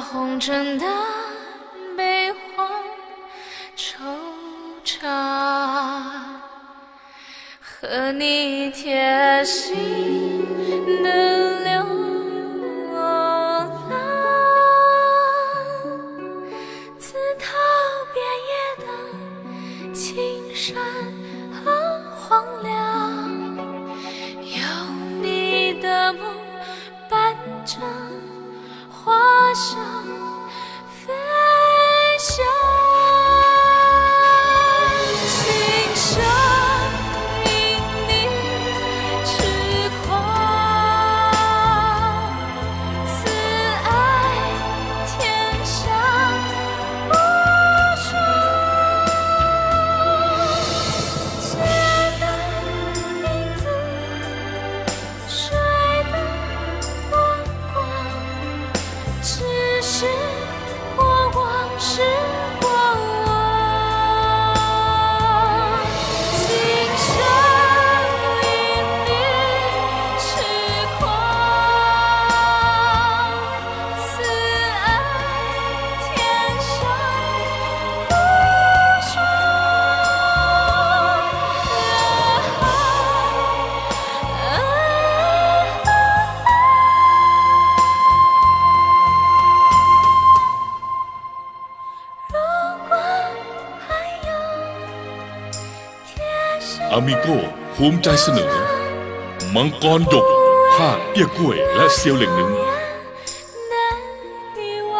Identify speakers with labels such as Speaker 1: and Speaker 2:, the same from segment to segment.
Speaker 1: 红尘的悲欢惆怅，和你贴心的流浪，自桃边野的青山和荒凉，有你的梦伴着花香飞翔，轻声引你痴狂，此爱天下无双。街的影子，水的波光，只是过往是过往，轻声引你痴狂，此爱天下无双。如果还有天使
Speaker 2: อามิโก้ภูมิใจเสนอ มังกรหยกภาคเอี้ยกล้วยและเซียวเหล่งหนึ่ง
Speaker 1: 难遗忘。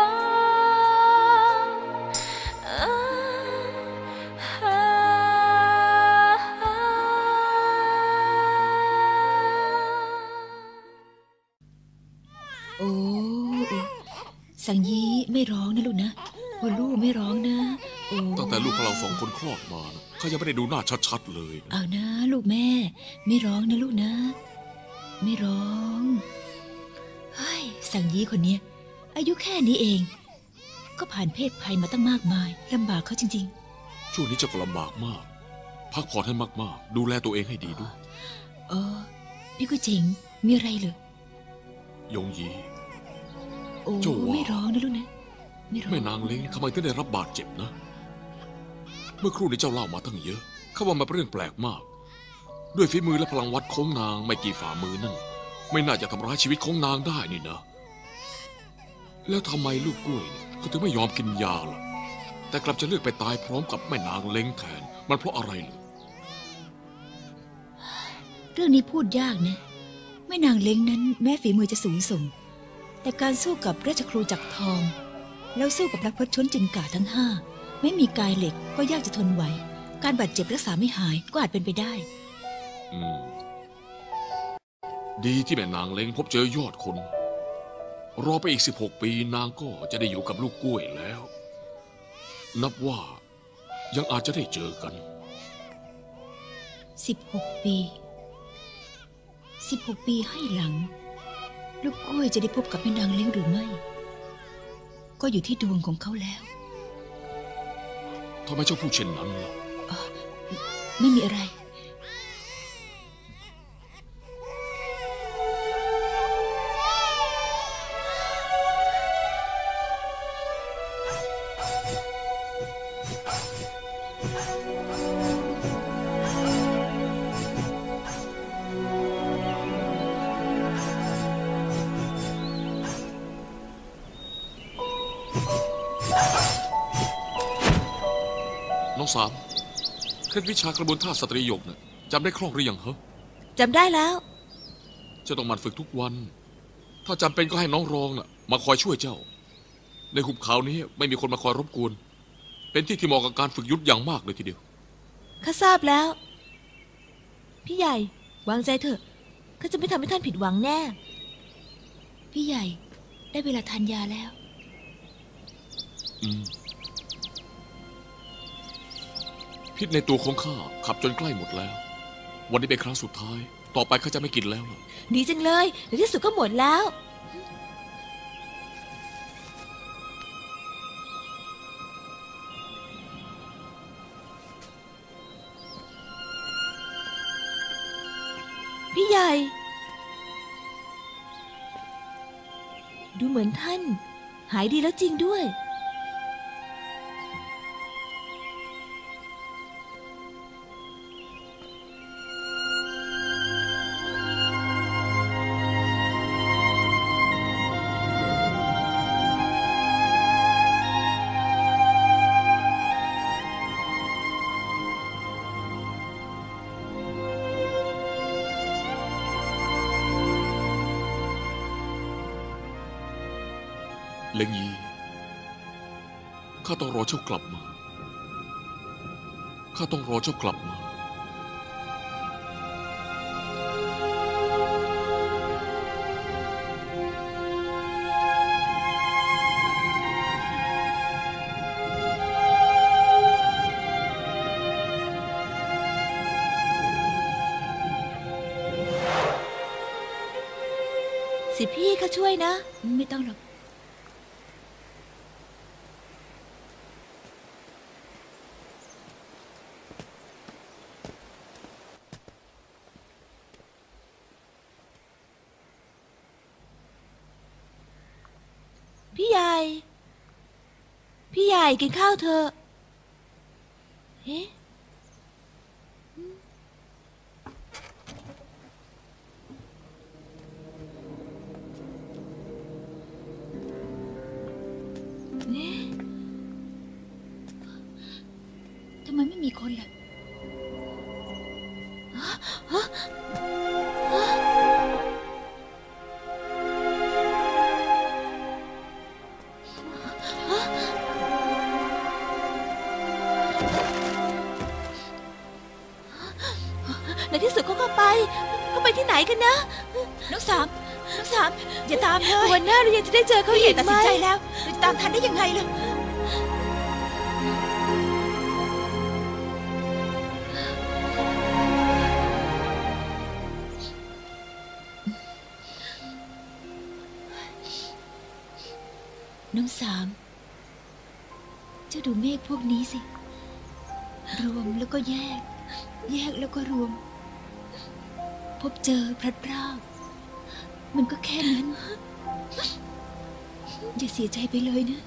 Speaker 3: โอ้สังยีไม่ร้องนะลูกนะโอ้ลูกไม่ร้องนะโอ้
Speaker 4: ตั้งแต่ลูกของเรา2 คนคลอดมานะเขายังไม่ได้ดูหน้าชัดๆเลยนะ
Speaker 3: เอานะลูกแม่ไม่ร้องนะลูกนะ ไม่ร้องเฮ้ยสังยีคนเนี้ยอายุแค่นี้เอง ก็ผ่านเพศภัยมาตั้งมากมายลำบากเขาจริง
Speaker 4: ช่วงนี้เจ้าก็ลำบากมาก พักผ่อนให้มากๆ ดูแลตัวเองให้ดีด้วย
Speaker 3: ๆพี่กุ้ยเจ๋งมีอะไรเหรอย
Speaker 4: งยี
Speaker 3: โอ้
Speaker 4: เจ้าว่า
Speaker 3: ไม่ร้องนะลูกนะไม่ร้อง
Speaker 4: แม่นางเล้งทำไมถึงได้รับบาดเจ็บนะ เมื่อครู่นี้เจ้าเล่ามาตั้งเยอะเขาว่ามันเป็นเรื่องแปลกมาก ด้วยฝีมือและพลังวัดของนางไม่กี่ฝ่ามือนั่นไม่น่าจะทำร้ายชีวิตของนางได้นี่นะ แล้วทำไมลูกกล้วยเนี่ยก็ถึงไม่ยอมกินยาล่ะ แต่กลับจะเลือกไปตายพร้อมกับแม่นางเล้งแทน มันเพราะอะไรเหรอ
Speaker 3: เรื่องนี้พูดยากนะแม่นางเล้งนั้นแม้ฝีมือจะสูงส่งแต่การสู้กับราชครูจักรทอง แล้วสู้กับนักพรตชนจินกาทั้งห้าไม่มีกายเหล็กก็ยากจะทนไหวการบาดเจ็บรักษาไม่หายก็อาจเป็นไปได้
Speaker 4: ดีที่แม่นางเล้งพบเจอยอดคน รอไปอีก16 ปีนางก็จะได้อยู่กับลูกกล้วยแล้ว นับว่ายังอาจจะได้เจอกัน
Speaker 3: 16 ปี16 ปีให้หลัง ลูกกล้วยจะได้พบกับแม่นางเล้งหรือไม่ ก็อยู่ที่ดวงของเขาแล้ว
Speaker 4: ทำไมเจ้าพูดเช่นนั้นล่ะ
Speaker 3: ไม่มีอะไร
Speaker 4: น้องสามเคล็ดวิชากระบวนท่าสตรีหยกเนี่ยจำได้คล่องหรือยังเหรอ
Speaker 3: จำได้แล้ว
Speaker 4: จะต้องหมั่นฝึกทุกวัน ถ้าจำเป็นก็ให้น้องรองน่ะมาคอยช่วยเจ้า ในหุบเขานี้ไม่มีคนมาคอยรบกวน เป็นที่ที่เหมาะกับการฝึกยุทธอย่างมากเลยทีเดียว
Speaker 5: ข้าทราบแล้ว พี่ใหญ่วางใจเถอะข้าจะไม่ทำให้ท่านผิดหวังแน่
Speaker 3: พี่ใหญ่ได้เวลาทานยาแล้ว
Speaker 4: พิษในตัวของข้าขับจนใกล้หมดแล้ว วันนี้เป็นครั้งสุดท้าย ต่อไปข้าจะไม่กินแล้วล่ะ
Speaker 5: ดีจังเลยในที่สุดก็หมดแล้ว พี่ใหญ่ ดูเหมือนท่านหายดีแล้วจริงด้วย
Speaker 4: เล็งยีข้าต้องรอเจ้ากลับมาข้าต้องรอเจ้ากลับมา
Speaker 5: สิพี่ข้าช่วยนะ
Speaker 3: ไม่ต้องหรอก
Speaker 5: พี่ใหญ่ พี่ใหญ่กินข้าวเถอะเอ๊ะเนี่ย
Speaker 3: ทำไมไม่มีคนล่ะ
Speaker 5: ในที่สุดเขาก็ไปที่ไหนกันนะ
Speaker 3: น้องสามอย่าตามเลย
Speaker 5: วันหน้าเรายังจะได้เจอเขา
Speaker 3: พี่ให
Speaker 5: อี
Speaker 3: ญ่
Speaker 5: ก
Speaker 3: ตัด
Speaker 5: ไหม
Speaker 3: สินใจแล้วเราจะตามทันได้ยังไงล่ะ น้องสาม เจ้าดูเมฆพวกนี้สิ รวมแล้วก็แยกแล้วก็รวม พบเจอพลัดพรากมันก็แค่นั้น อย่าเสียใจไปเลยนะ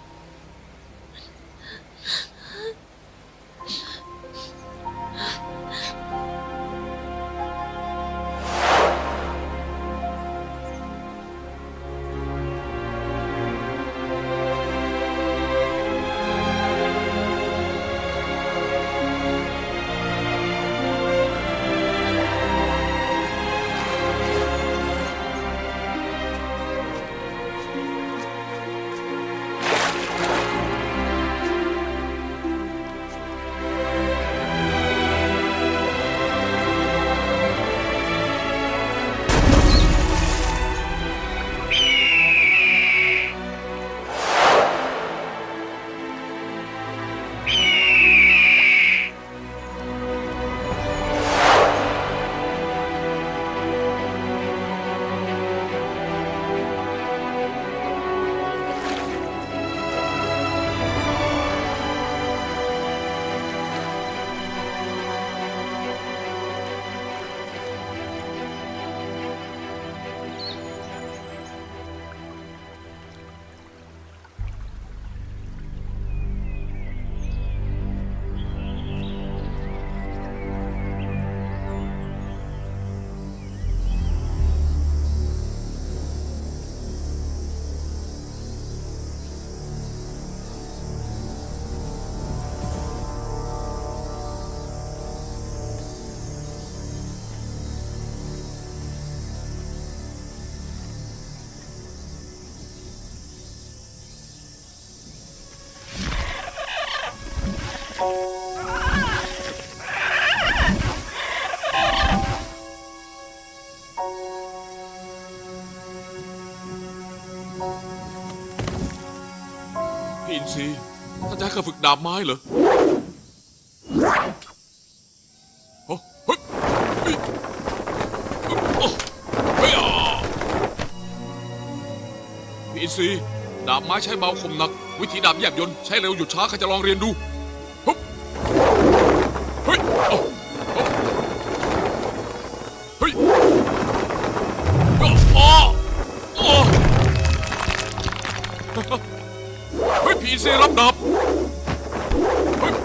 Speaker 4: พี่อินทรีท่านจะให้ข้าฝึกดาบไม้เหรอโอ้เฮ้ยเฮ้ยโอ้เฮ้ยพี่อินทรีดาบไม้ใช้เบาคมหนักวิธีดาบแยบยนต์ใช้เร็วหยุดช้าข้าจะลองเรียนดูเฮ้ยโอ้เฮ้ยโอ้โอ้เฮ้ยผีซีรับดับเฮ้ย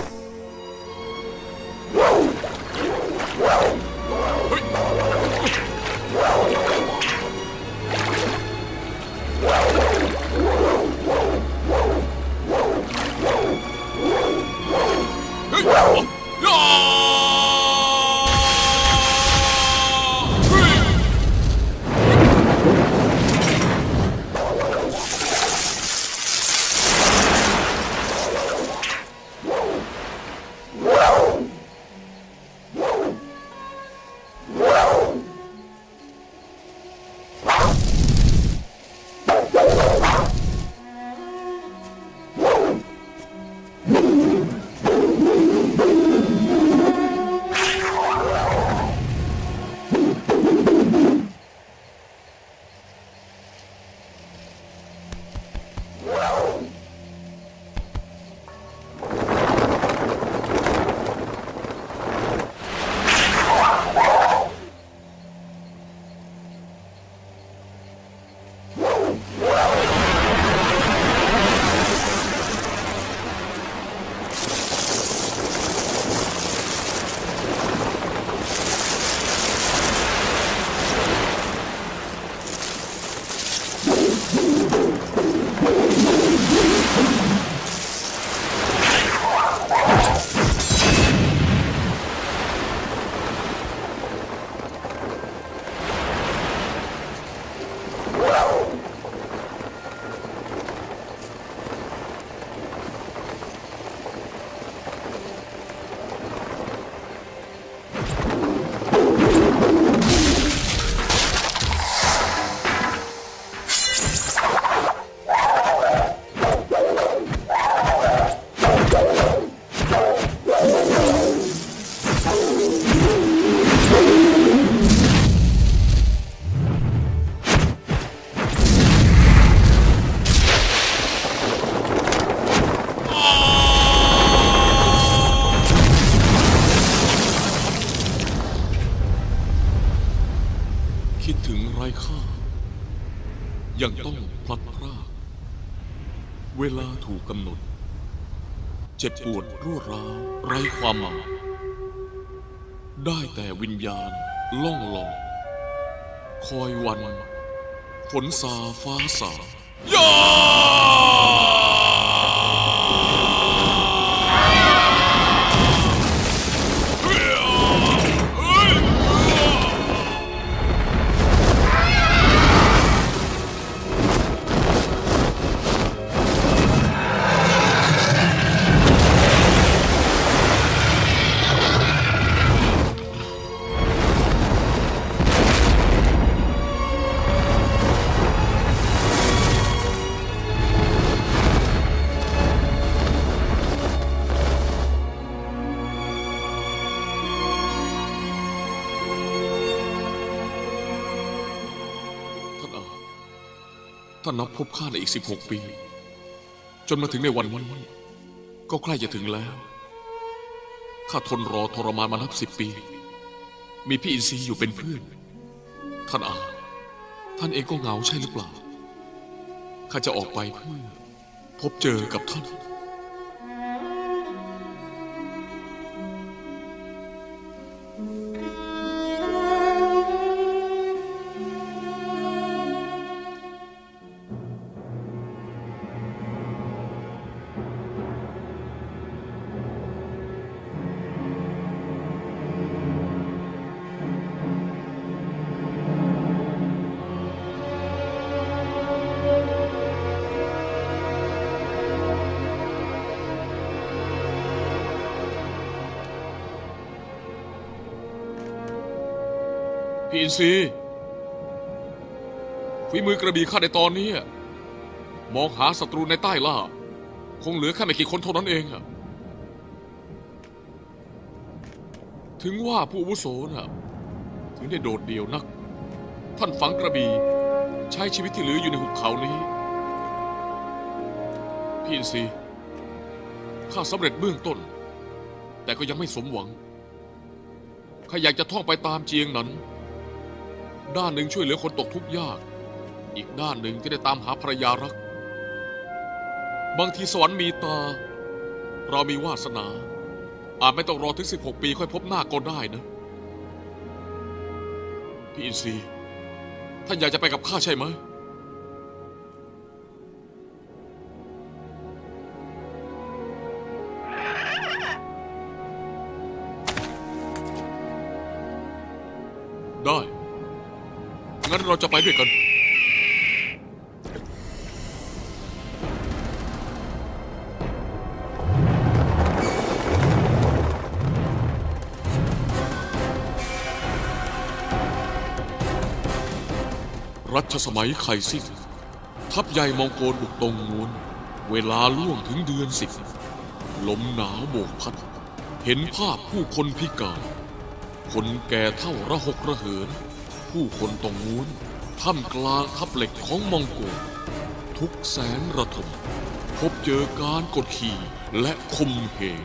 Speaker 4: เฮ้ยเฮ้ยย่าคิดถึงไร้ค่ายังต้องพลัดพรากเวลาถูกกำหนดเจ็บปวดรวดร้าวไร้ความหมายได้แต่วิญญาณล่องลอยคอยวันฝนสาฟ้าสาย่าถ้านับพบข้าในอีก16 ปีจนมาถึงในวันนี้ก็ใกล้จะถึงแล้วข้าทนรอทรมานมานับ10 ปีมีพี่อินทรีอยู่เป็นเพื่อนท่านท่านเองก็เหงาใช่หรือเปล่าข้าจะออกไปเพื่อพบเจอกับท่านพี่อินทรีฝีมือกระบี่ข้าในตอนนี้มองหาศัตรูในใต้ล่าคงเหลือแค่ไม่กี่คนเท่านั้นเองถึงว่าผู้อาวุโสถึงได้โดดเดี่ยวนักท่านฝังกระบี่ใช้ชีวิตที่เหลืออยู่ในหุบเขานี้พี่อินทรีข้าสำเร็จเบื้องต้นแต่ก็ยังไม่สมหวังข้าอยากจะท่องไปตามเจียงนั้นด้านหนึ่งช่วยเหลือคนตกทุกข์ยากอีกด้านหนึ่งจะได้ตามหาภรรยารักบางทีสวรรค์มีตา เรามีวาสนา อาจไม่ต้องรอถึง16 ปีค่อยพบหน้าก็ได้นะพี่อินทรีท่านอยากจะไปกับข้าใช่ไหมได้ งั้นเราจะไปด้วยกัน รัชสมัยไคซิ่งทัพใหญ่มองโกลบุกตรงงวนเวลาล่วงถึงเดือน10 ลมหนาวโบกพัด เห็นภาพผู้คนพิการ คนแก่เท่าระหกระเหิน ผู้คนตรงงวนท่ามกลางทัพเหล็กของมองโกลทุกแสนระทม พบเจอการกดขี่และข่มเหง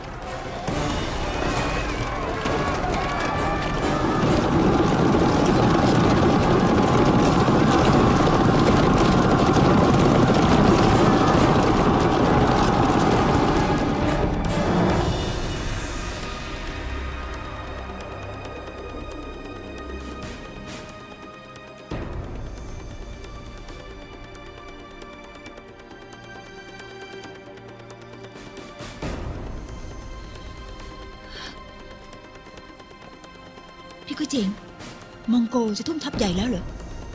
Speaker 3: พี่ก็เจ๋งมองโกจะทุ่มทัพใหญ่แล้วเหรอ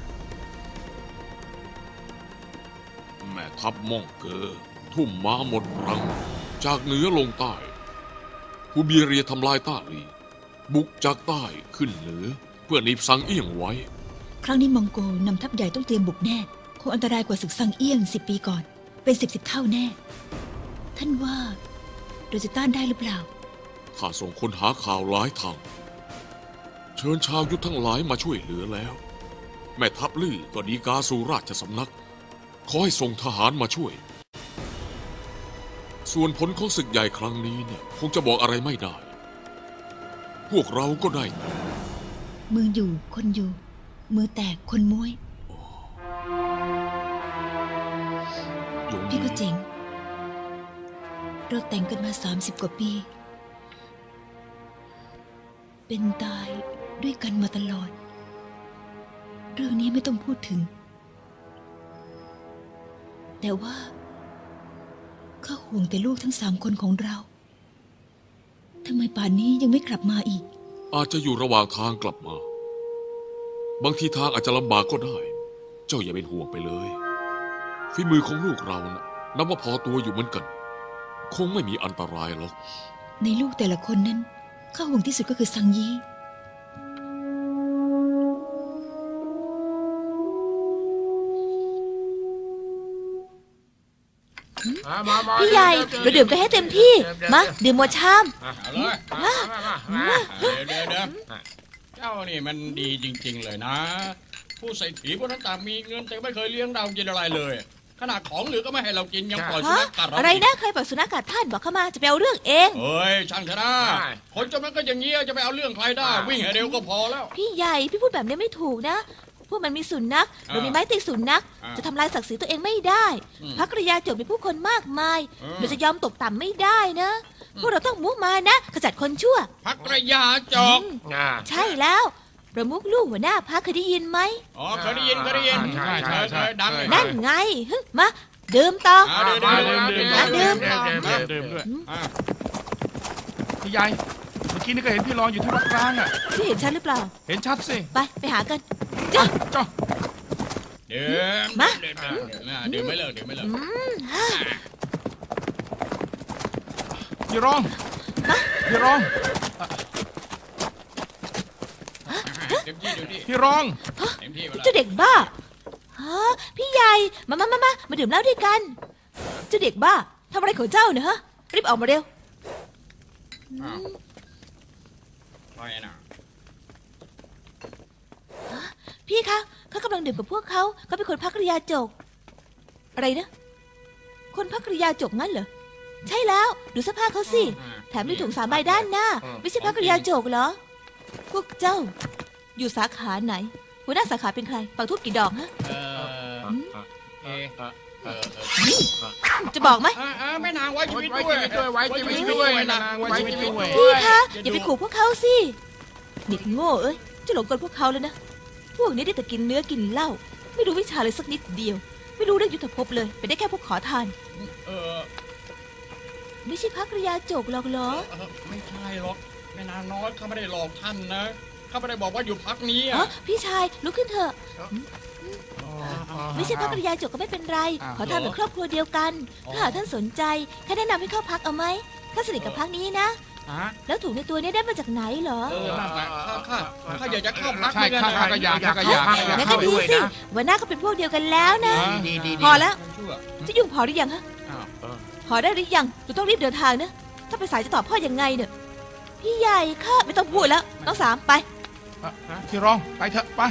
Speaker 4: แม่ทัพม่องเกอทุ่มม้าหมดรัง จากเหนือลงใต้ผู้บีเรียทำลายต้าลีบุกจากใต้ขึ้นเหนือเพื่อหนีบซังเอี้ยงไว้
Speaker 3: ครั้งนี้มองโกนำทัพใหญ่ต้องเตรียมบุกแน่คงอันตรายกว่าศึกซังเอี้ยง10 ปีก่อนเป็น10เท่าแน่ท่านว่าเราจะต้านได้หรือเปล่า
Speaker 4: ข้าส่งคนหาข่าวหลายทางเชิญชาวยุทธทั้งหลายมาช่วยเหลือแล้ว แม่ทัพลื่อก็ดีกาสู่ราชสำนักขอให้ส่งทหารมาช่วย ส่วนผลของศึกใหญ่ครั้งนี้เนี่ยคงจะบอกอะไรไม่ได้ พวกเราก็ได้แต่
Speaker 3: มืออยู่คนอยู่ มือแตกคนม้วย
Speaker 4: ยง
Speaker 3: พี่ก็
Speaker 4: ยี
Speaker 3: เจ๋งเราแต่งกันมา30 กว่าปี เป็นตายด้วยกันมาตลอด เรื่องนี้ไม่ต้องพูดถึง แต่ว่าข้าห่วงแต่ลูกทั้ง3 คนของเราทำไมป่านนี้ยังไม่กลับมาอีก
Speaker 4: อาจจะอยู่ระหว่างทางกลับมา บางทีทางอาจจะลำบากก็ได้ เจ้าอย่าเป็นห่วงไปเลยฝีมือของลูกเรานะนับว่าพอตัวอยู่เหมือนกัน คงไม่มีอันตรายหรอก
Speaker 3: ในลูกแต่ละคนนั้นข้าห่วงที่สุดก็คือซังยี
Speaker 5: พี่ใหญ่เราดื่มกันให้เต็มที่มาดื่มหมดชาม
Speaker 6: เอาเลยมาเดี๋ยวเจ้านี่มันดีจริงๆเลยนะ ผู้ใส่ถีพวกนั้นต่างมีเงินแต่ไม่เคยเลี้ยงเรากินอะไรเลย ขนาดของเหลือก็ไม่ให้เรากินยังปล่อยสุ
Speaker 5: ฮะ
Speaker 6: นัขกัดเรา
Speaker 5: อะไรนะเคยบอกสุนัขกัดท่านบอกเข้ามาจะไปเอาเรื่องเอง
Speaker 6: เฮ้ยช่างเถอะนะคนจะมันก็อย่างเงี้ยจะไปเอาเรื่องใครได้ วิ่งให้เร็วก็พอแล้ว
Speaker 5: พี่ใหญ่พี่พูดแบบนี้ไม่ถูกนะ พวกมันมีสุนัขหรือมีไม้ตีสุนัข
Speaker 6: อ่า
Speaker 5: จะทำลายศักดิ์ศรีตัวเองไม่ได้
Speaker 6: อืม
Speaker 5: พระกริยาโจทย์มีผู้คนมากมาย
Speaker 6: อืม
Speaker 5: เราจะยอมตกต่ำไม่ได้นะ พวกเราต้องมุมานะขจัดคนชั่ว
Speaker 6: พักระยาจอก
Speaker 5: ใช่แล้วประมุขลูกหัวหน้าพรรคเคยได้ยินไหม
Speaker 6: อ๋อเคยได้ยินใช่ดังเลย
Speaker 5: นั่นไงฮึมาดื่มต่อ
Speaker 6: ดื่ม
Speaker 5: ดื่ม
Speaker 6: ด้วย
Speaker 7: พี่ใหญ่เมื่อกี้นี่ก็เห็นพี่รออยู่ที่วัดกลางอ่ะ
Speaker 5: พี่เห็นฉันหรือเปล่า
Speaker 7: เห็นชัดสิ
Speaker 5: ไปหากันจ้ะ
Speaker 7: จ้า
Speaker 6: ดื่ม
Speaker 5: มา
Speaker 6: ดื่มไม่เลิกดื่มไม่เลิก
Speaker 7: พี่รองพี่รอง
Speaker 6: เต็มที่
Speaker 7: พี่รอง
Speaker 6: เต็มที่เวลา
Speaker 5: เจ้าเด็กบ้าฮะพี่ใหญ่มาดื่มเหล้าด้วยกันเจ้าเด็กบ้าทำอะไรของเจ้าเนี่ยฮะรีบออกมาเร็ว
Speaker 6: ไปนะ
Speaker 5: พี่คะเขากำลังดื่มกับพวกเขาเป็นคนพักกริยาจกอะไรนะคนพักกริยาจกงั้นเหรอใช่แล้วดูเสื้อผ้าเขาสิแถมมีถุง3 ใบด้านหน้าไม่ใช่พักกริยาจกเหรอพวกเจ้าอยู่สาขาไหนหัวหน้าสาขาเป็นใครปักทูบกี่ดอกฮะจะบอกไหม
Speaker 6: แม่นางไว้ชีวิต
Speaker 7: ไว้
Speaker 6: ด้วย
Speaker 7: ชีวิตด้วยไว้ชีวิตด้วยนางไว้ชีวิตด้วย
Speaker 5: พี่คะอย่าไปขู่พวกเขาสิเด็กโง่เอ้ยจะหลงกลพวกเขาเลยนะพวกนี้ได้แต่กินเนื้อกินเหล้าไม่รู้วิชาเลยสักนิดเดียวไม่รู้เรื่องยุทธภพเลยเป็นได้แค่พวกขอทานไม่ใช่พักริยาโจกหรอกเหรอ
Speaker 6: ไม่ใช่หรอกแม่นางน้อยข้าไม่ได้หลอกท่านนะข้าไม่ได้บอกว่าอยู่พักนี้
Speaker 5: อ๋อพี่ชายลุกขึ้นเถอะไม่ใช่พักริยาโจกก็ไม่เป็นไรขอทานเหมือนครอบครัวเดียวกันถ้าหากท่านสนใจแค่แนะนำให้เข้าพักเอาไหมข้าสนิทกับพักนี้นะแล้วถุงในตัวนี้ได้มาจากไหนเหรอ
Speaker 6: ข้าอยากจะเข้าพัก
Speaker 7: ใช่ข้าก็อยาก
Speaker 5: งั้นก็ดีสิวันหน้าก็เป็นพวกเดียวกันแล้วนะพอแล้วจะยุ่งพอหรือยังฮะพอได้หรือยังเราต้องรีบเดินทางนะถ้าไปสายจะตอบพ่อยังไงเนี่ยพี่ใหญ่ค่ะไม่ต้องพูดแล้วน้องสามไป
Speaker 7: พี่รองไปเถอะไป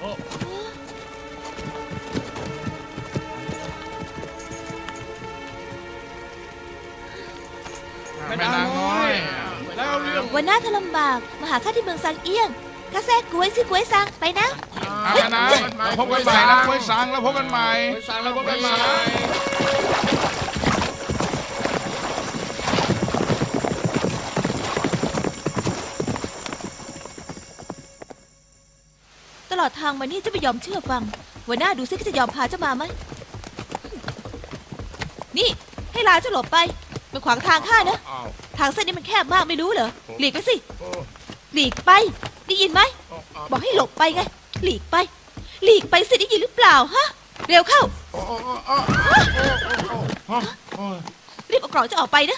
Speaker 7: แม่นางน้อย
Speaker 6: แล้วเรื่อง
Speaker 5: วันหน้าถ้าลำบากมาหาข้าที่เมืองซังเอี้ยงข้าแทรกกล้วยซื้อกล้วยซังไปนะ
Speaker 7: นะพบกันใหม่นะคุยสังแล้วพบกันใหม่
Speaker 6: สั่งแล้วพบกันใหม่
Speaker 5: ตลอดทางมานี่จะไม่ยอมเชื่อฟังวันหน้าดูซิเขาจะยอมพาเจ้ามาไหมนี่ให้ลาเจ้าหลบไปมันขวางทางข้านะทางเส้นนี้มันแคบมากไม่รู้เหรอหลีกไปสิหลีกไปได้ยินไหมบอกให้หลบไปไงหลีกไปหลีกไปสิได้ยินหรือเปล่าฮะเร็วเข้ารีบเอากรอกจะออกไปนะ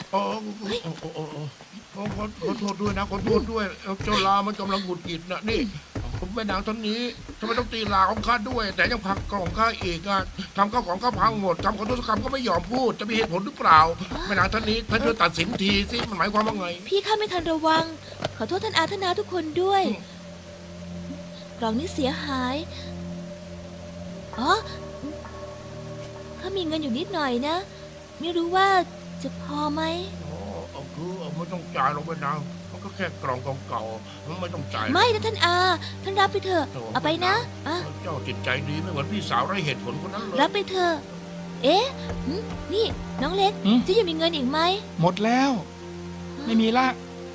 Speaker 8: ขอโทษด้วยนะขอโทษด้วยเจ้าลามันกำลังหงุดหงิดนะนี่ผมแม่นางท่านนี้ทำไมต้องตีลาของข้าด้วยแต่ยังพักกล่องข้าอีกอ่ะทำข้าวของข้าพังหมดทำขอโทษคำก็ไม่ยอมพูดจะมีเหตุผลหรือเปล่าแม่นางท่านนี้ท่านช่วยตัดสินทีสิมันหมายความว่าไง
Speaker 5: พี่ข้าไม่ทันระวังขอโทษท่านอาธนาทุกคนด้วยกล่องนี้เสียหายอ๋อข้ามีเงินอยู่นิดหน่อยนะไม่รู้ว่าจะพอไหม
Speaker 8: คือไม่ต้องจ่ายหรอกแม่นางมันก็แค่กล่องเก่าๆไม่ต้องจ่าย
Speaker 5: ไม่นะท่านอาท่านรับไปเถอะเอาไปนะ
Speaker 8: เจ้าจิตใจดีไม่เหมือนพี่สาวไร้เหตุผลคนนั้นเลย
Speaker 5: รับไปเถอะเอ๊ะนี่น้องเล็กจะยังมีเงินอีกไหม
Speaker 7: หมดแล้วไม่มีละ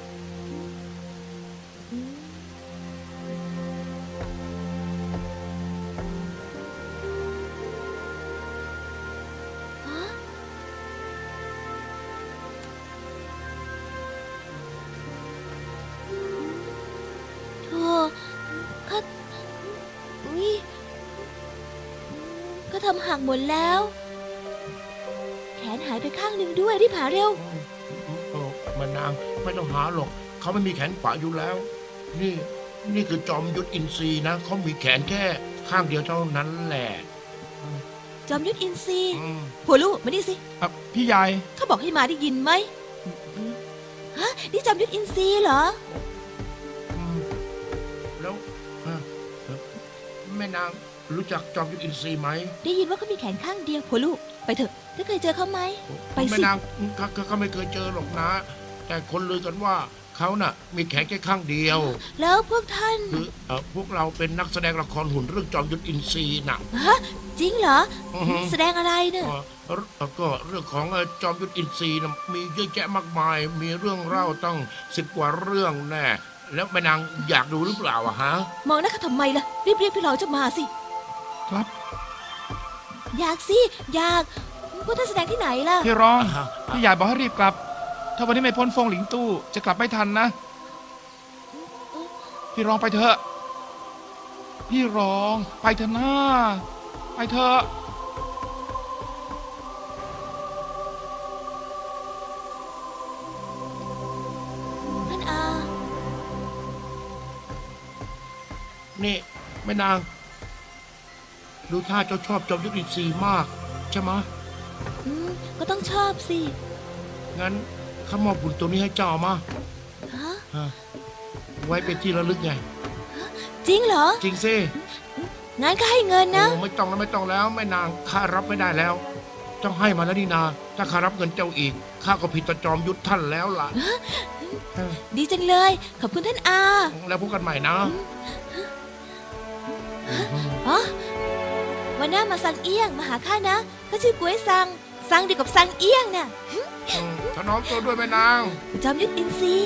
Speaker 5: ก็ทำหักหมดแล้วแขนหายไปข้างหนึ่งด้วยรีบหาเร็ว
Speaker 8: แม่นางไม่ต้องหาหรอกเขาไม่มีแขนขวาอยู่แล้วนี่คือจอมยุทธอินทรีนะเขามีแขนแค่ข้างเดียวเท่านั้นแหละ
Speaker 5: จอมยุทธอินทรีผัวลูกมานี่สิ
Speaker 7: พี่ใหญ่
Speaker 5: เขาบอกให้มาได้ยินไหมฮะนี่จอมยุทธอินทรีเหรอ
Speaker 8: แล้วแม่นางรู้จักจอมยุทธอินทรีไหม
Speaker 5: ได้ยินว่าเขามีแขนข้างเดียวผัวลูกไปเถอะถ้าเคยเจอเขาไหมไปสิ
Speaker 8: แม่นางเขาไม่เคยเจอหรอกนะแต่คนลือกันว่าเขาน่ะมีแขนแค่ข้างเดียว
Speaker 5: แล้วพวกท่าน
Speaker 8: คือพวกเราเป็นนักแสดงละครหุ่นเรื่องจอมยุทธอินทรีน่ะ
Speaker 5: ฮะจริงเหรอแสดงอะไรเนี่ย
Speaker 8: ก็เรื่องของจอมยุทธอินทรีน่ะมีเยอะแยะมากมายมีเรื่องเล่าตั้ง10 กว่าเรื่องแน่แล้วแม่นางอยากดูหรือเปล่าอะฮะ
Speaker 5: มองหน้าเขาทำไมล่ะรีบเรียกพี่เราจะมาสิ
Speaker 7: ครับ
Speaker 5: อยากสิอยากพวกท่านแสดงที่ไหนล่ะ
Speaker 7: พี่ร้องพี่ใหญ่บอกให้รีบกลับถ้าวันนี้ไม่พ้นฟงหลิงตู้จะกลับไม่ทันนะพี่ร้องไปเถอะพี่ร้องไปเถอะนะไปเถอะ
Speaker 5: ท่านอา
Speaker 8: นี่แม่นางดูท่าเจ้าชอบจอมยุทธอินทรีมากใช่ไหม
Speaker 5: ก็ต้องชอบสิ
Speaker 8: งั้นข้ามอบบุญตัวนี้ให้เจ้ามาไว้เป็นที่ระลึกไง
Speaker 5: จริงเหรอ
Speaker 8: จริงสิ
Speaker 5: งั้นก็ให้เงินนะ
Speaker 8: ไม่ต้องแล้วแม่นางข้ารับไม่ได้แล้วเจ้าให้มาแล้วนี่นาถ้าข้ารับเงินเจ้าอีกข้าก็ผิดต่อจอมยุทธท่านแล้วล่ะ
Speaker 5: ดีจังเลยขอบคุณท่านอา
Speaker 8: แล้วพบกันใหม่นะ
Speaker 5: อ๋อวันหน้ามาซังเอี้ยงมาหาข้านะเขาชื่อก๋วยซังซังดีกับซังเอี้ยงน่ะ
Speaker 8: ถนอมตัวด้วยแม่นาง
Speaker 5: จอมยุทธอินทรีย์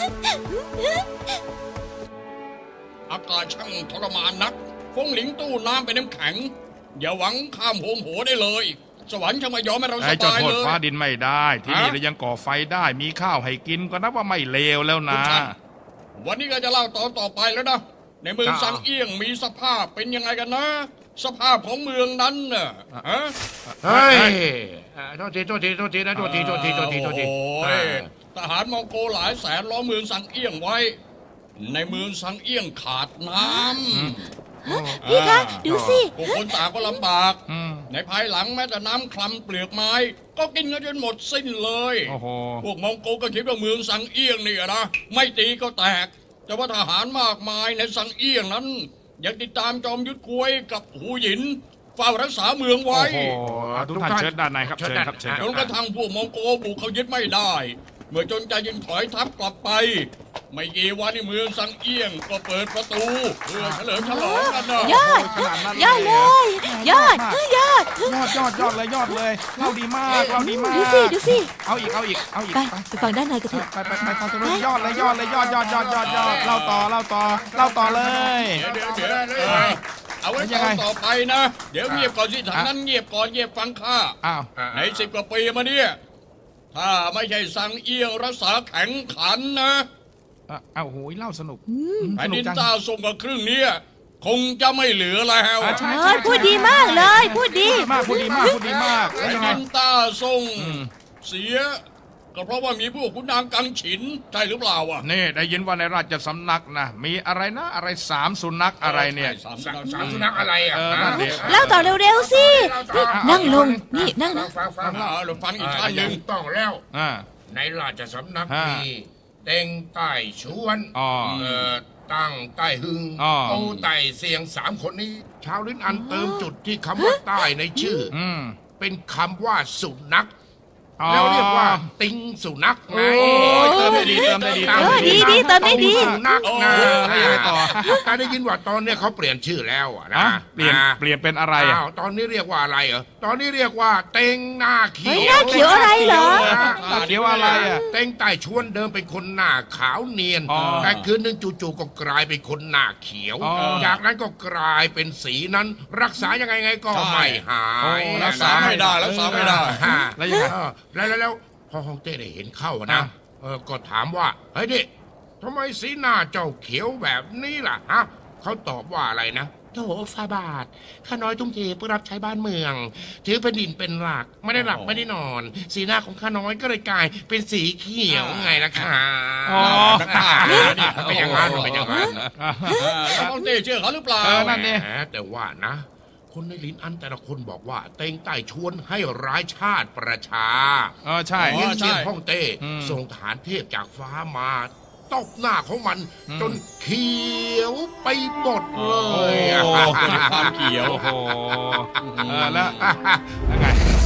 Speaker 6: อากาศช่างทรมานนักฟงหลิงตู้น้ำเป็นน้ำแข็งอย่าหวังข้ามโหมโหได้เลย สวรรค์ช่างไม่ยอมให้เราส
Speaker 7: ไอ้เจ้า
Speaker 6: บาย
Speaker 7: โทษ
Speaker 6: เลย
Speaker 7: ฟ้าดินไม่ได้ ที่นี่เรายังก่อไฟได้มีข้าวให้กินก็นับว่าไม่เลวแล้วนะ
Speaker 6: วันนี้ก็จะเล่าตอนต่อไปแล้วนะในเมือง
Speaker 7: ครับ
Speaker 6: ซังเอี้ยงมีสภาพเป็นยังไงกันนะ สภาพของเมืองนั้นน่ะฮะ
Speaker 8: เฮ้ยโทษทีนะโทษทีโทษที
Speaker 6: โอ้ยทหารมองโกหลายแสนล้อมเมืองซังเอี้ยงไว้ ในเมืองซังเอี้ยงขาดน้ำ
Speaker 5: พี่คะดูสิ
Speaker 6: ผู้คนต่างก็ลำบาก
Speaker 7: อืม
Speaker 6: ในภายหลังแม้แต่น้ำคลำเปลือกไม้ ก็กินกันจนหมดสิ้นเลย
Speaker 7: โอ้โห
Speaker 6: พวกมองโกก็คิดว่าเมืองซังเอี้ยงนี่นะไม่ตีก็แตก แต่ว่าทหารมากมายในซังเอี้ยงนั้นยังติดตามจอมยุทธกวยกับหูหยินเฝ้ารักษาเมืองไว้
Speaker 7: โอ้โหทุกท่านเชิญด้านในครับเชิญครับเชิญค
Speaker 6: จ
Speaker 7: รับ
Speaker 6: นกระทั่งพวกมองโกบุกเขายึดไม่ได้ เมื่อจนใจยิงถอยทัพกลับไป ไม่กี่วันในเมืองซังเอี้ยงก็เปิดประตูเพื่อเฉลิมฉลองกันนะ
Speaker 5: ยอด
Speaker 7: ขนาดนั้น
Speaker 5: ยอดเลย ยอดยอด
Speaker 7: ยอดเลยเล่าดีมากเล่าดีมาก
Speaker 5: ดูสิดูสิ
Speaker 7: เอาอีก
Speaker 5: ไปไปฟังด้านในกันเถอะ
Speaker 7: ไปฟังตรงนู้นยอดเลยเล่าต่อเลย
Speaker 6: เดี๋ยวเอาไว้ตอนต่อไปนะ เดี๋ยวเงียบก่อนสิทางนั้นเงียบก่อนเงียบฟังข้า
Speaker 7: อ้าว
Speaker 6: ใน10 กว่าปีมาเนี่ยถ้าไม่ใช่ซังเอี้ยงรักษาแข็งขันนะ
Speaker 7: อ้าวโหยเล่าสนุก
Speaker 6: แผ่น
Speaker 7: สนุ
Speaker 6: ดิ
Speaker 7: ก
Speaker 6: น
Speaker 7: จัง
Speaker 6: ตาส่งกับครึ่งเนี้ยคงจะไม่เหลือแล้ว
Speaker 7: ใช่
Speaker 5: เอ้ยพูดดีมากเลยพูดดี
Speaker 7: พูดดีมากแล้ว
Speaker 6: แผ่น
Speaker 7: ยังไง
Speaker 6: ดินตาส่ง
Speaker 7: อืม
Speaker 6: เสีย ก็เพราะว่ามีพวกขุนนางกังฉินใช่หรือเปล่าวะ
Speaker 7: นี่ได้ยินว่าในราชสำนักนะมีอะไรนะอะไร3 สุนัขอะไรเนี่ย
Speaker 6: สาม
Speaker 8: สามสุนัขอะไรอ่ะ
Speaker 7: นั่นดิ
Speaker 5: เล่าต่อเร็วๆสินี่นั่งลงนี่นั่งนะ
Speaker 8: ฟัง
Speaker 6: เราฟังอีกท่านหนึ่ง
Speaker 8: ต้องแล้ว
Speaker 7: อ่า
Speaker 8: ในราชสำนัก
Speaker 7: ฮะ
Speaker 8: มีเต็งใต้ชวน
Speaker 7: อ๋อ
Speaker 8: ตั้งใต้หึง
Speaker 7: อ๋อ
Speaker 8: โอ้ใต้เสียง3 คนนี้ ชาวลิ้นอันเติมจุดที่คำว่าใต้ในชื่อ
Speaker 7: อืม
Speaker 8: เป็นคำว่าสุนัข
Speaker 7: อ๋อ
Speaker 8: แล้วเรียกว่าติงสุนัขไง
Speaker 7: โอ้ยเติมได้ดี
Speaker 5: ดีเติมได้ดี
Speaker 8: สุนัขนะ
Speaker 7: แล้วยังไงต่อ
Speaker 8: แต่ได้ยินว่าตอนเนี้ยเขาเปลี่ยนชื่อแล้วอะนะ
Speaker 7: อ่ะเปลี่ยนเป็นอะไรอ่ะ
Speaker 8: อ้าวตอนนี้เรียกว่าอะไรเหรอตอนนี้เรียกว่าเต็งหน้าเขี
Speaker 5: เฮ้ย
Speaker 8: ยว
Speaker 5: หน้าเขียวอะไรเหรอ
Speaker 7: เขียวอะไรอ่ะ
Speaker 8: เต็งใต้ชวนเดิมเป็นคนหน้าขาวเนียน
Speaker 7: อ๋อ
Speaker 8: แต่คืนหนึงจู่ๆก็กลายเป็นคนหน้าเขียว
Speaker 7: อ๋อ
Speaker 8: จากนั้นก็กลายเป็นสีนั้น รักษายังไงก็ไม่หาย
Speaker 6: รักษาไม่ได้รักษาไม่ได้
Speaker 8: ฮะ
Speaker 7: แล้วยังไง
Speaker 8: แล้วพ่อฮองเต้ได้เห็นเข้านะ
Speaker 7: อ่ะ
Speaker 8: ก็ถามว่าเฮ้ยดิทำไมสีหน้าเจ้าเขียวแบบนี้ล่ะฮะเขาตอบว่าอะไรนะโธ่ฟาบาทข้าน้อยทุ่มเทเพื่อรับใช้บ้านเมือง ถือแผ่นดินเป็นหลักไม่ได้หลับไม่ได้นอน สีหน้าของข้าน้อยก็เลยกลายเป็นสีเขียวไงล่ะค่ะ
Speaker 7: อ๋อ
Speaker 8: เป็นอย่างนั้นเป็นอย่างนั้น
Speaker 6: แล้วต้องเต้เชื่อเขาหรือเปล่า
Speaker 7: นั่นดิ
Speaker 8: แหมแต่ว่านะ คนในลิ้นอันแต่ละคนบอกว่าเต็งใต้ชวนให้ร้ายชาติประชา
Speaker 7: ใช่
Speaker 8: เห็นเสียงฮ่องเต้
Speaker 7: อืม
Speaker 8: ส่งทหารเทพจากฟ้ามาตบหน้าของมัน
Speaker 7: อืม
Speaker 8: จนเขียวไปหมดเล
Speaker 7: โอ้
Speaker 8: ย
Speaker 6: ความเขียว
Speaker 7: โอ้โหแล้วยังไง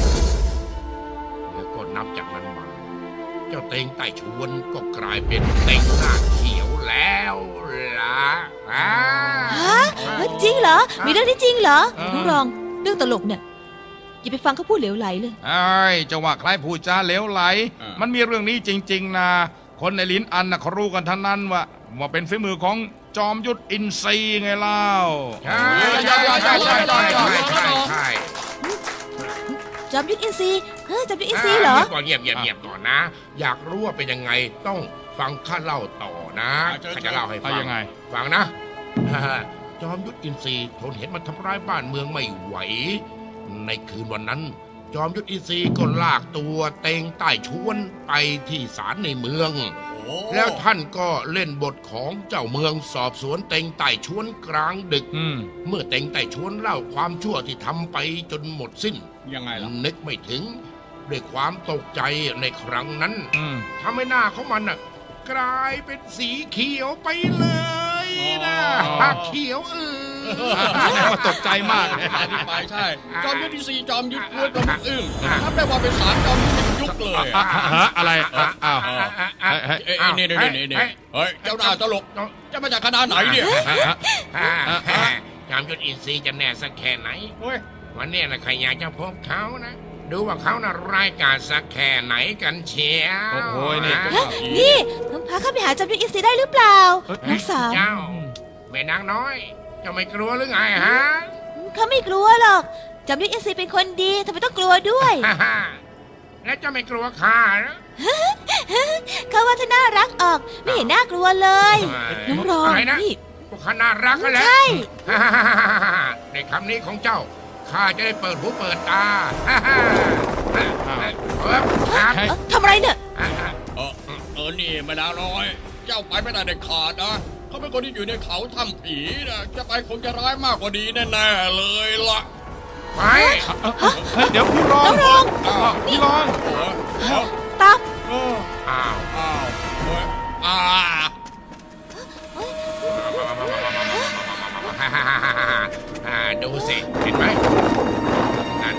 Speaker 8: แล้วก็นับจากนั้นมา เจ้าเต็งใต้ชวนก็กลายเป็นเต็งหน้าเขียวแล้วล่ะอ่า
Speaker 5: ฮะจริงเหรอ มีเรื่องนี้จริงเหรอน้องรองเรื่องตลกเนี่ยอย่าไปฟังเขาพูดเหลวไหลเลย
Speaker 7: ไอ้จะว่าใครพูดจาเหลวไหล มันมีเรื่องนี้จริง ๆนะคนในลิ้นอันน่ะเขารู้กันทั้งนั้นว่าเป็นฝีมือของจอมยุทธอินทรีย์ไงเล่า
Speaker 8: ใช่ใช่ใช่
Speaker 5: จอมยุทธอินทรีย์จอมยุทธอินทรีย์เหรอ
Speaker 8: ก่อนเงียบก่อนนะ อยากรู้ว่าเป็นยังไงต้องฟังข้าเล่าต่อนะข้าจะเล่าให้ฟั
Speaker 7: เอายังไง
Speaker 8: ฟังนะ จอมยุทธอินทรีย์ทนเห็นมันทำร้ายบ้านเมืองไม่ไหว ในคืนวันนั้น จอมยุทธอินทรีย์ก็ลากตัวเต็งใต้ชวนไปที่ศาลในเมือง แล้วท่านก็เล่นบทของเจ้าเมืองสอบสวนเต็งไต่ชวนกลางดึก เมื่อเต็งไต่ชวนเล่าความชั่วที่ทำไปจนหมดสิ้น
Speaker 6: ยังไงล่ะ
Speaker 8: นึกไม่ถึงด้วยความตกใจในครั้งนั้น
Speaker 7: อืม
Speaker 8: ทำให้หน้าของมันน่ะกลายเป็นสีเขียวไปเลยนะ
Speaker 7: อ๋อ
Speaker 8: เขียว
Speaker 7: แสดงว่าตกใจมาก
Speaker 6: ที่มาที่ไปใช่ จอมยุทธที่สี่จอมยุทธกล้วยจอมยุทธอึ้งนับได้ว่าเป็นสามจอมยุทธยุคเลย
Speaker 7: อะไรอ้าว
Speaker 6: นี่เฮ้ยเจ้าหน้าตลกจะมาจากคณะไหนเนี่ย
Speaker 8: จอมยุทธอินทรีย์จะแน่สักแค่ไหน
Speaker 6: เฮ้ย
Speaker 8: วันนี้นะใครอยากจะพบเขานะ ดูว่าเขาน่ะร้ายกาจสักแค่ไหนกันเชียว
Speaker 7: โอ้โหนี่
Speaker 8: นะ
Speaker 5: นี่พาข้าไปหาจอมยุทธอินทรีย์ได้หรือเปล่าน้องสาว
Speaker 8: เจ้าแม่นางน้อยเจะไม่กลัวหรือไงฮะ
Speaker 5: เขาไม่กลัวหรอกจอมยุทธอินทรีย์เป็นคนดีทำไมต้องกลัวด้วย
Speaker 8: ฮ่าฮ่าแล้วเจะไม่กลัวข้าเหรอ
Speaker 5: เขาว่าถ้าน่ารักออกไม่เห็นน่ากลัวเลย น้องรอง
Speaker 8: อะไรนะ
Speaker 5: นี่
Speaker 8: พวกข้าน่ารักกันแหล้ว
Speaker 5: ใช่
Speaker 8: ในคำนี้ของเจ้าข้าจะได้เปิดหูเปิดตาฮ่าฮ่าครับ
Speaker 5: ทำอะไรเนี่ย
Speaker 6: นี่แม่นางน้อย เจ้าไปไม่ได้เด็ดขาดนะเขาเป็นคนที่อยู่ในเขาถ้ำผีนะจะไปคงจะร้ายมากกว่านี้แน่ๆเลยล่ะ
Speaker 8: ไป
Speaker 7: เฮ้ยเดี๋ยวพี่รอง
Speaker 5: น้องรอง
Speaker 7: พี่รอง
Speaker 6: โอ้ย
Speaker 5: ตาม
Speaker 8: อ้าว
Speaker 6: อ้าวเฮ้ย
Speaker 8: ดูสิเห็นไหมนั่น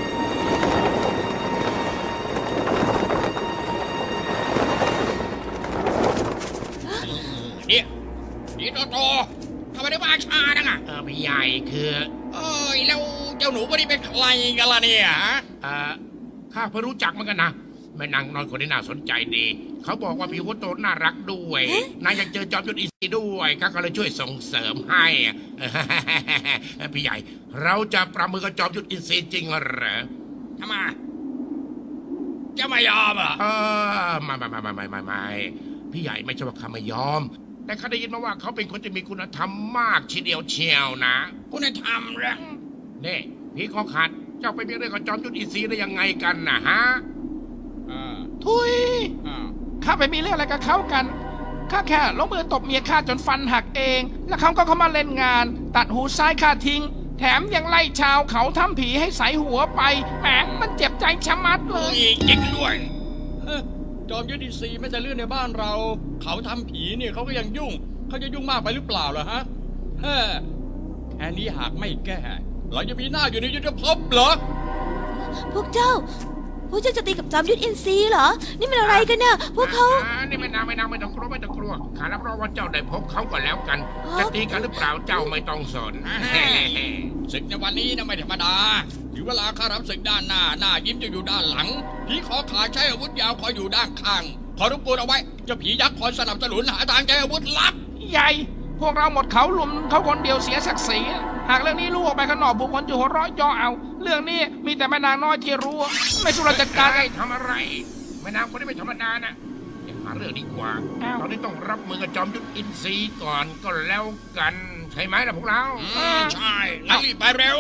Speaker 6: เนี่ยนี่โตทำไมได้มาช้านังอ่ะ
Speaker 8: พี่ใหญ่คือ
Speaker 6: แล้วเจ้าหนูคนนี้เป็นใครกันล่ะเนี่ยฮะ
Speaker 8: ข้าเพิ่งรู้จักเหมือนกันนะแม่นางน้อยคนนี้น่าสนใจดี เขาบอกว่าพี่หัวโตน่ารักด้วยนายอยากเจอจอมยุทธอินทรีย์ด้วยข้าก็เลยช่วยส่งเสริมให้ พี่ใหญ่เราจะประมือกับจอมยุทธอินทรีย์จริงเหรอ
Speaker 6: ทำไมจะไม่ยอมอ่ะ
Speaker 8: ไม่พี่ใหญ่ไม่ใช่ว่าข้าไม่ยอม แต่ข้าได้ยินมาว่าเขาเป็นคนที่มีคุณธรรมมากทีเดียวเชียวนะ
Speaker 6: คุณธรรมเหรอ
Speaker 8: นี่พี่ขอขัดเจ้าไปมีเรื่องกับจอมยุทธอินทรีย์ได้ยังไงกันนะฮะ
Speaker 7: ทุย
Speaker 6: อ้าว
Speaker 7: ข้าไปมีเรื่องอะไรกับเขากัน ข้าแค่ลงมือตบเมียข้าจนฟันหักเอง แล้วเขาก็เข้ามาเล่นงาน ตัดหูซ้ายข้าทิ้ง แถมยังไล่ชาวเขาทำผีให้ใส่หัวไป แหมมันเจ็บใจชะมัดเลย
Speaker 6: จริงด้วยจอมยุทธอินทรีย์ไม่แต่เรื่องในบ้านเรา เขาทำผีเนี่ยเขาก็ยังยุ่ง เขาจะยุ่งมากไปหรือเปล่าล่ะฮะแค่นี้หากไม่แก้ เราจะมีหน้าอยู่ในยุทธภพเหรอ
Speaker 5: พวกเจ้าจะตีกับจอมยุทธอินทรีย์เหรอ นี่มันอะไรกันเนี่ยพวกเขา
Speaker 8: นี่ไม่ต้องกลัวข้ารับรองว่าเจ้าได้พบเขาก่อนแล้วกัน จะตีกันหรือเปล่าเจ้าไม่ต้องสน
Speaker 6: ศึกในวันนี้นะไม่ธรรมดาถึงเวลาข้ารับศึกด้านหน้ายิ้มจะอยู่ด้านหลัง ผีขอขาใช้อาวุธยาวคอยอยู่ด้านข้าง ขอรบกวนเอาไว้เจ้าผียักษ์คอยสนับสนุนหาทางใช้อาวุธลับ
Speaker 7: ใหญ่ พวกเราหมดเขาลุมเขาคนเดียวเสียศักดิ์ศรี หากเรื่องนี้ลูกออกไปข้างนอกบุคคลจะหัวเราะย่อเอา เรื่องนี้มีแต่แม่นางน้อยที่รู้ ไม่สุรจัดการ
Speaker 8: ทำอะไรแม่นางคนนี้ไม่ธรรมดานะอย่าหาเรื่องดีกว่าตอนนี้ต้องรับมือกับจอมยุทธอินทรีย์ก่อนก็แล้วกันใช่ไหมล่ะพวกเรา
Speaker 6: ใช่งั้นรีบไปเร็ว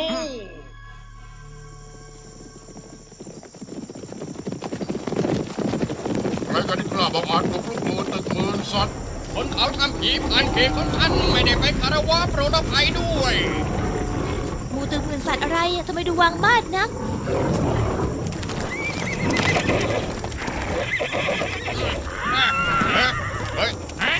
Speaker 8: ใครกันที่กล้าบอกอาจบุกรุกเมืองตึกเมืองสัตว์
Speaker 6: คนเขาทำผีผ่านเขตของท่านไม่ได้ไปคารวะโปรดอภัยด้วย
Speaker 5: หมูตึงหมื่นสัตว์อะไรอะทำไมดูวางมาดนัก
Speaker 6: เฮ้ย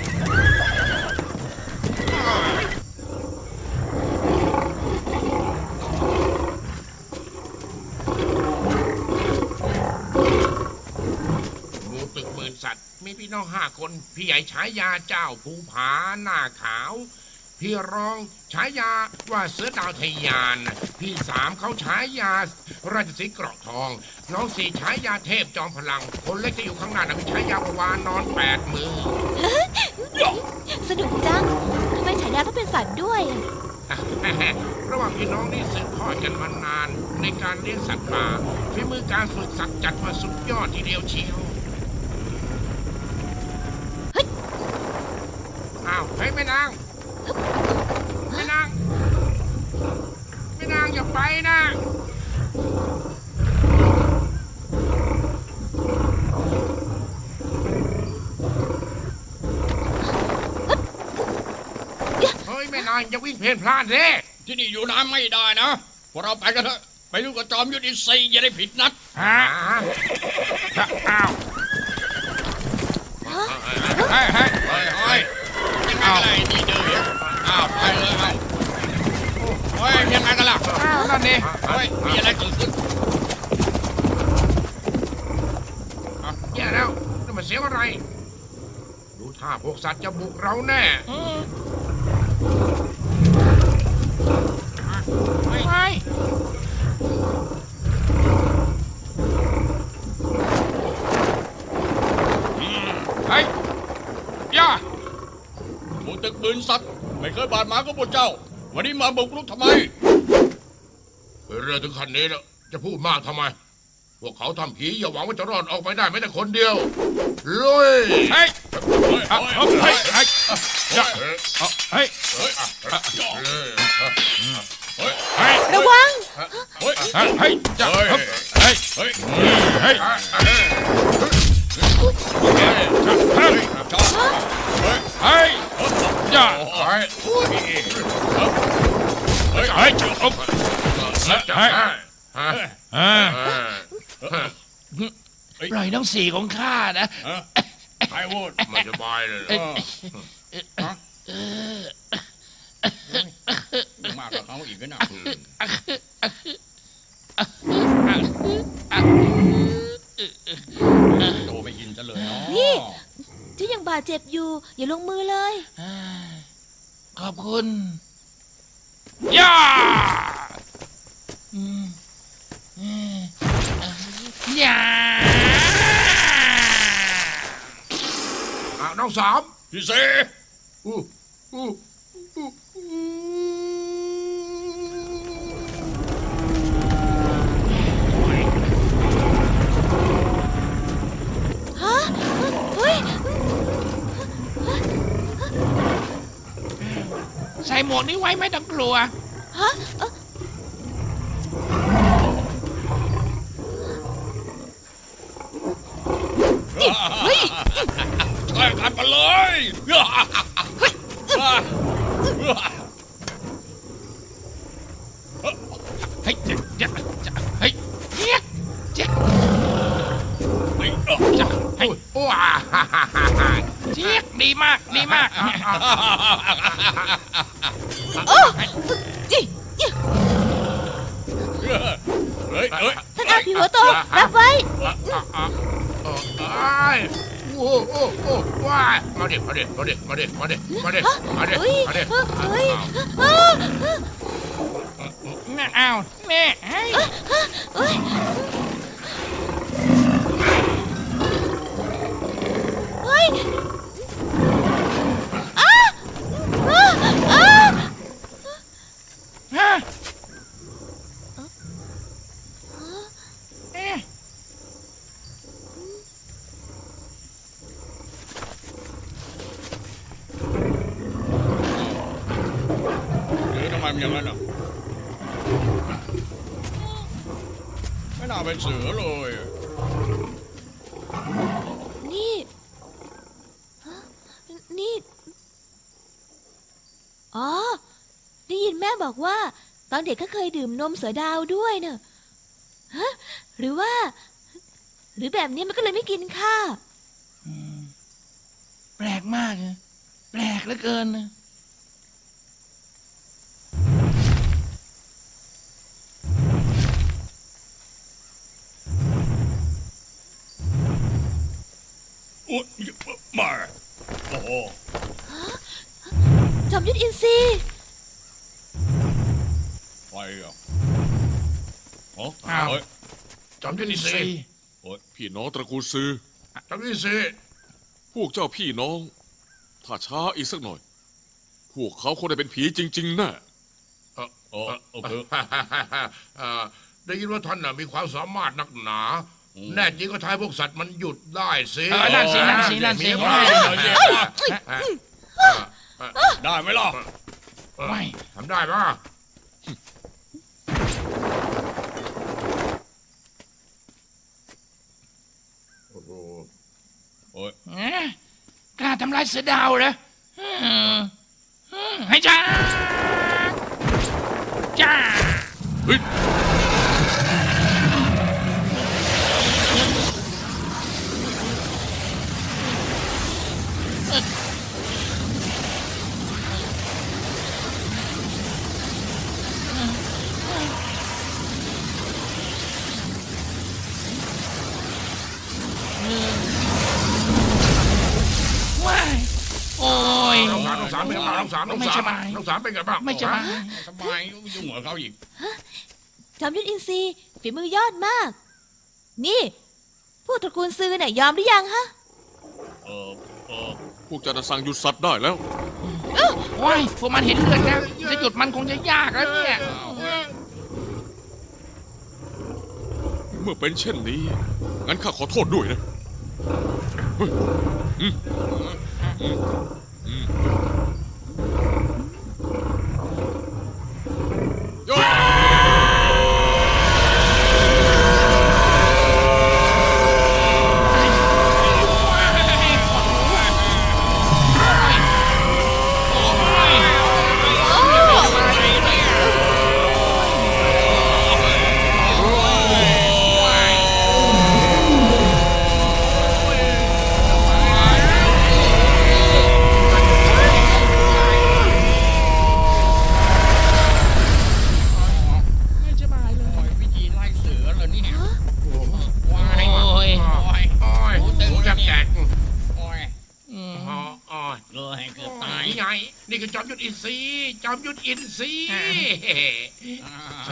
Speaker 8: งูตึกหมื่นสัตว์มีพี่น้อง5 คนพี่ใหญ่ฉายาเจ้าภูผาหน้าขาวพี่รองฉายาว่าเสือดาวทะยานพี่3เขาฉายาราชสีห์เกราะทองน้อง4ฉายาเทพจอมพลังคนเล็กที่อยู่ข้างหน้านะมีฉายาวานอน8 มือ
Speaker 5: สนุกจังทำไมฉายาต้องเป็นสัตว์ด้วยอะ
Speaker 8: ระหว่างพี่น้องนี่สืบทอดกันมานานในการเลี้ยงสัตว์ป่าฝีมือการฝึกสัตว์จัดมาสุดยอดทีเดียวเชียวอ้าวเฮ้ยแม่นางอย่าไปนะเฮ้ยแม่นางอย่าวิ่งเพลินพลาดสิ
Speaker 6: ที่นี่อยู่น้ำไม่ได้นะพวกเราไปกันเถอะไปดูกับจอมยุทธอินทรีย์อย่าได้ผิดนัด
Speaker 7: ฮะอ้าวเฮ้ย
Speaker 6: เฮ้ยยังไงอะไรนี่เดือดอ้าวไปเลยเอาเฮ้ยยังไงกันล่ะ
Speaker 7: อ้าวนั่นนี่
Speaker 6: เฮ้ยมีอะไรเกิดขึ้น
Speaker 8: แย่แล้วนั่นมันเสียงอะไรดูท่าพวกสัตว์จะบุกเราแน่
Speaker 6: อนสัตว์ไม่เคยบาดหมางกับพวกเจ้า วันนี้มาบุกรุกทำไม
Speaker 8: เรื่องถึงขั้นนี้แล้วจะพูดมากทำไมพวกเขาทำผีอย่าหวังว่าจะรอดออกไปได้แม้แต่คนเดียวลุย
Speaker 7: เฮ้ย
Speaker 6: เฮ้ย
Speaker 7: เฮ้ยเฮ้ยเฮ้ย
Speaker 5: ระวัง
Speaker 6: เฮ้ย
Speaker 7: เฮ้ยจะเฮ้ยเฮ้ย
Speaker 6: เฮ้ย
Speaker 7: เฮ้ย เฮ้ยอย่าเฮ้ยเฮ้ยจะอบเฮ้ยปล่อยน้องสี่ของข้านะ
Speaker 6: ใครพูด
Speaker 8: ไม่สบายเลย
Speaker 6: มากกว่าเขาอีกนะโตไม่ยินจะเลยเนาะ
Speaker 5: นี่ฉันยังบาดเจ็บอยู่อย่าลงมือเลย
Speaker 7: ขอบคุณย่าย่า
Speaker 8: น้องสาม
Speaker 6: พี่เส
Speaker 8: อู้อู้อู้
Speaker 5: ฮะเฮ้ย
Speaker 7: ใส่หมวกนี้ไว้ไม่ต้องกลัว
Speaker 5: ฮะ
Speaker 6: ช่วยกันไปเลย
Speaker 7: เฮ้ยจะเฮ้ยเจี๊ยกเจี๊ยกจะเฮ้ย
Speaker 8: ว้า
Speaker 7: เจี๊ยกดีมากดีมาก
Speaker 6: เฮ้ย
Speaker 5: ท่านอาผีหัวโตรับไว้
Speaker 8: โอ้โอ้โอ้ว้ามาดิมาดิมาดิมาดิมาดิมาดิมาดิ
Speaker 5: เฮ้ย
Speaker 8: มาดิ
Speaker 5: เฮ้ย
Speaker 7: น่าเอาแม่เฮ้ย
Speaker 5: เฮ้ยเฮ้ยอ้าอ้าอ้า
Speaker 7: ฮะเอ๊ะ
Speaker 6: หรือทำไมมันอย่างนั้นอ่ะไม่น่าเป็นเสือเลย
Speaker 5: นี่ฮะนี่ อ๋อ ได้ยินแม่บอกว่า ตอนเด็กเขาเคยดื่มนมเสือดาวด้วยเนอะฮะ หรือว่า หรือแบบนี้มันก็เลยไม่กินข้าว
Speaker 7: แปลกมากนะแปลกเหลือเกินนะ
Speaker 6: อุ๊ยมาโอ้โห
Speaker 5: จอมยุทธอินทรีย์
Speaker 6: ใครอ่ะโอ้
Speaker 7: อ้าว
Speaker 6: เฮ้ย
Speaker 8: จำที่นี่สิ
Speaker 7: สี่
Speaker 4: พี่น้องตระกูลซือ
Speaker 8: จำที่นี่สิ
Speaker 4: พวกเจ้าพี่น้อง ถ้าช้าอีกสักหน่อย พวกเขาคงได้เป็นผีจริงๆแน่
Speaker 6: โอเค
Speaker 8: ได้ยินว่าท่านน่ะมีความสามารถนักหนา แน่จริงก็ทายพวกสัตว์มันหยุดได้สิ
Speaker 7: นั่นสินั่นสินั่นสิ
Speaker 6: ได้ไหมล่ะ
Speaker 7: ไม่
Speaker 8: ทำได้ปะโอ้โห
Speaker 6: โอ้ย
Speaker 7: เอ๊ะกล้าทำลายเสือดาวเหรอให้จ้าจ้า
Speaker 4: เฮ้ย
Speaker 7: ว้ายโอ้ย
Speaker 8: น้องสามเป็นไงบ้างน้องสาม
Speaker 7: ไม่สบาย
Speaker 8: น้องสามเป็นไงบ้าง
Speaker 7: ไม่สบาย
Speaker 6: สบายยุ่งเหรอเขาอีก
Speaker 5: จอมยุทธอินทรีย์ฝีมือยอดมาก นี่ พวกตระกูลซือเนี่ยยอมหรือยังฮะ
Speaker 6: เออ
Speaker 4: พวกเจ้าน่ะสั่งหยุดสัตว์ได้แล้ว
Speaker 6: เ
Speaker 7: โอ้ยพวกมันเห็นเลือดแล้วจะหยุดมันคงจะยากแล้วเนี่ย
Speaker 4: เมื่อเป็นเช่นนี้ งั้นข้าขอโทษด้วยนะเฮ้ยโย่
Speaker 6: วิธีไล่เสือเหรอเนี่ยว้าย
Speaker 7: โอ้ย
Speaker 8: โอ้ย
Speaker 6: ตึง
Speaker 8: หู
Speaker 6: แล้
Speaker 8: จะ
Speaker 6: วเนี่
Speaker 8: แต
Speaker 6: ย
Speaker 8: ก
Speaker 6: โอ้ย
Speaker 8: อ๋อ
Speaker 6: เลยเกือบตาย
Speaker 8: นี่ไง นี่คือจอมยุทธอินทรีย์จอมยุทธอินทรีย์
Speaker 7: ใช่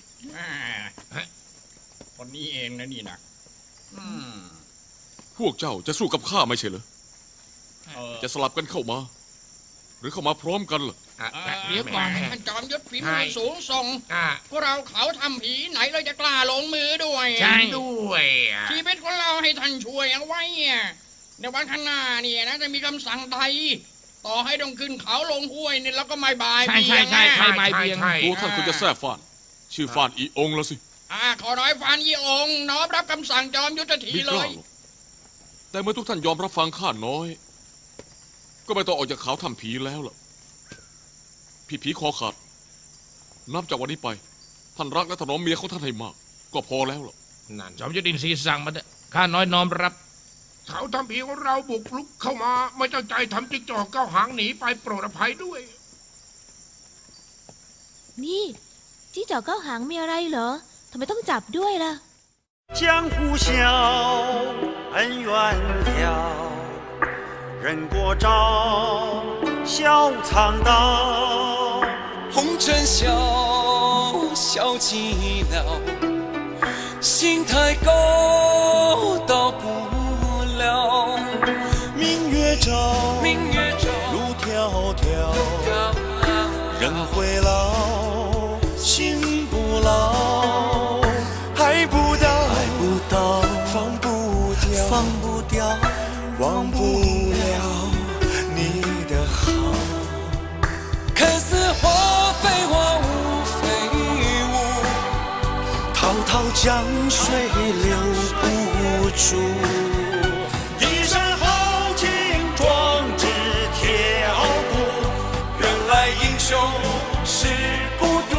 Speaker 6: คนนี้เองนะนี่นะอืม
Speaker 4: พวกเจ้าจะสู้กับข้าไม่ใช่เหรอ จะสลับกันเข้ามา หรือเข้ามาพร้อมกันล่ะ
Speaker 7: เดี๋ยวก่อน
Speaker 6: ท่านจอมยุทธฝีมือสูงส่ง
Speaker 8: อ่ะ
Speaker 6: พวกเราเขาทำผีไหนเราจะกล้าลงมือด้วย
Speaker 7: ใช่
Speaker 8: ด้วยอ่ะ
Speaker 6: ชีวิตของเราให้ท่านช่วยเอาไว้เนี่ยในวันข้างหน้าเนี่ยนะจะมีคำสั่งใดต่อให้ต้องขึ้นเขาลงห้วยเนี่ยเราก็ไม่บาย
Speaker 7: ใช่
Speaker 6: เบี่ยง
Speaker 7: ใช่
Speaker 6: นะ
Speaker 7: ใช่ ไม้เบี่ยง
Speaker 4: ตัวท่านคุณจะแท้ฟาน ชื่อฟานอีองค์แล้วสิ
Speaker 6: ขอน้อยฟานยี่องค์น้อมรับคำสั่งจอมยุทธถี
Speaker 4: ไม่
Speaker 6: เล
Speaker 4: กล้าย หรอกแต่เมื่อทุกท่านยอมรับฟังข้าน้อย ก็ไม่ต้องออกจากเขาทำผีแล้วล่ะ พี่ผีคอขาด นับจากวันนี้ไป ท่านรักและถนอมเมียของท่านให้มาก ก็พอแล้วล่ะ
Speaker 8: นั่น
Speaker 7: จอมยุทธอินทรีย์สั่งมาเถอะข้าน้อยน้อมรับ
Speaker 8: เขาทำผีของเราบุกรุกเข้ามา ไม่ตั้งใจทำจิ๊กจอกก้าวหางหนีไปโปรดอภัยด้วย
Speaker 5: นี่จี้จอกเก้าหางมีอะไรเหรอทำไมต้องจับด้วยล่ะ
Speaker 9: 江湖笑，恩怨了，人过招，笑苍道。
Speaker 10: 红尘笑，笑寂寥，心太高，到不了。
Speaker 9: 明月照，
Speaker 10: 明月照，
Speaker 9: 路迢迢，人会老，心不老。爱不到，放不掉，忘不了你的好。
Speaker 10: 看似花非花，雾非雾，
Speaker 9: 滔滔江水留不住。一身豪情壮志铁傲骨，
Speaker 10: 原来英雄是孤独。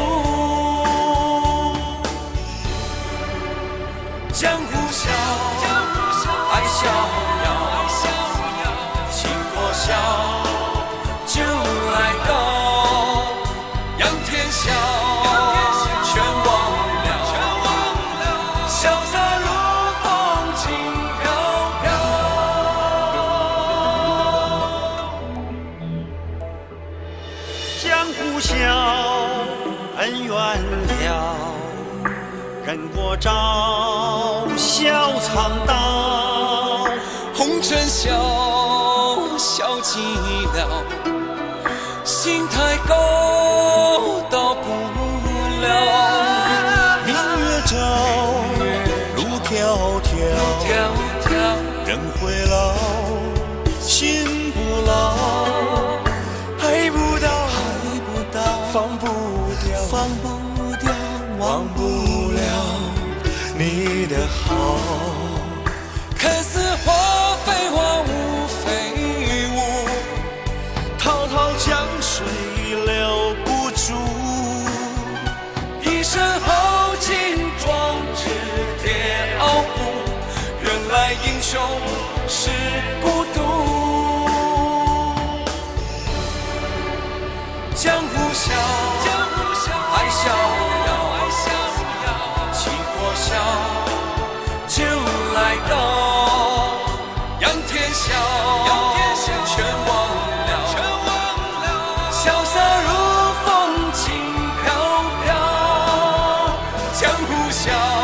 Speaker 10: 江湖笑，爱逍遥，情过笑，就来到，仰天笑，全忘了，潇洒如风轻飘飘。
Speaker 9: 江湖笑，恩怨了，人过招，笑苍道。
Speaker 10: 红尘笑，笑寂寥，心太高，到不了。
Speaker 9: 明月照，路迢迢，人会老，心不老。爱不到，放不掉，忘不了你的好。
Speaker 10: 看似花非花，雾非雾，
Speaker 9: 滔滔江水留不住。
Speaker 10: 一身豪情壮志铁傲骨，原来英雄是孤独。江湖笑，爱逍遥，情过笑，就来到，仰天笑，全忘了，潇洒如风轻飘飘。江湖笑。